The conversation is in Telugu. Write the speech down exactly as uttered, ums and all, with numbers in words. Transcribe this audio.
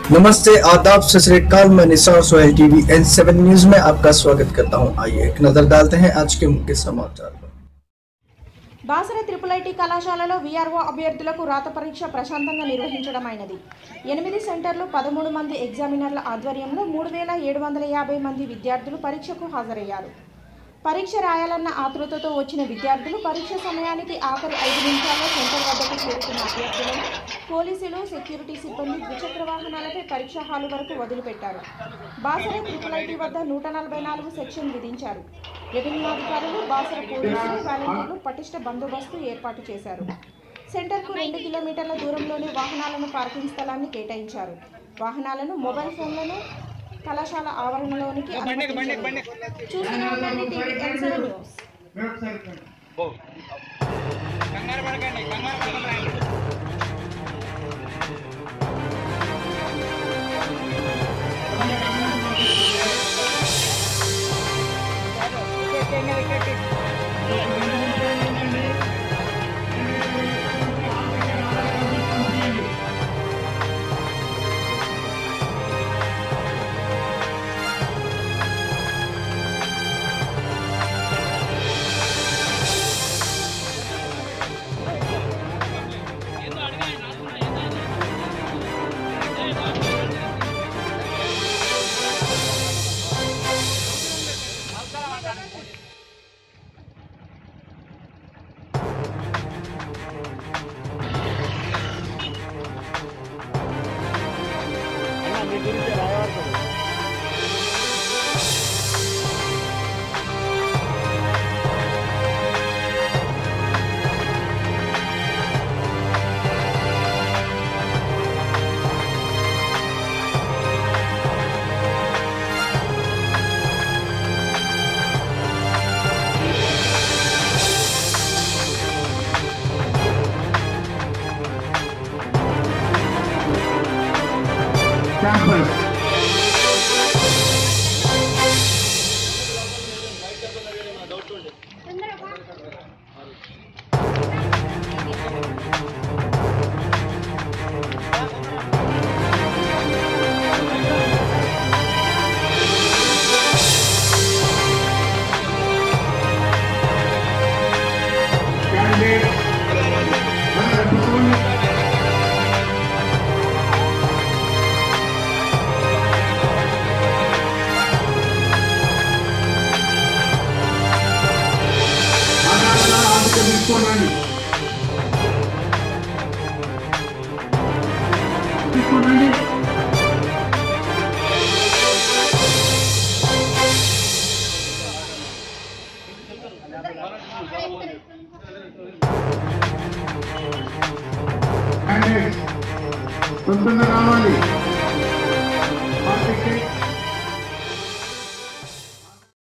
नमस्ते, आदाब, सत श्री अकाल। मैं Nisar Sohail TV N seven news में आपका स्वागत करता हूं। आइए एक नजर डालते हैं आज के मुख्य समाचार पर। బాసర ట్రిపుల్ ఐటీ కళాశాలలో వీఆర్ఓ అభ్యర్థులకు రాత పరీక్ష ప్రశాంతంగా నిర్వహించడమైనది. ఎనిమిది సెంటర్లు పదమూడు మంది ఎగ్జామినర్ల ఆధ్వర్యంలో మూడు వేల ఏడు వందల యాభై మంది విద్యార్థులు పరీక్షకు హాజరయ్యారు. పరీక్ష రాయాలన్న ఆతృతతో వచ్చిన విద్యార్థులు పరీక్ష సమయానికి ఆఖరి ఐదు నిమిషాల్లో సెంటర్ వద్దకు చేరుకున్న అభ్యర్థులను పోలీసులు, సెక్యూరిటీ సిబ్బంది ద్విచక్ర వాహనాలపై పరీక్షా హాలు వరకు వదిలిపెట్టారు. బాసర ట్రిపుల్ ఐటీ వద్ద నూట నలభై నాలుగు సెక్షన్ విధించారు. రెవెన్యూ అధికారులు, బాసర పోలీసులు, వాలంటీర్లు పటిష్ట బందోబస్తు ఏర్పాటు చేశారు. సెంటర్కు రెండు కిలోమీటర్ల దూరంలోనే వాహనాలను పార్కింగ్ స్థలాన్ని కేటాయించారు. వాహనాలను, మొబైల్ ఫోన్లను కళాశాల ఆవరణలోనికి చూస్తూనే ఉండండి TV N seven news. Campus. తీసుకోండి తీసుకోండి తొందరగా రావాలి.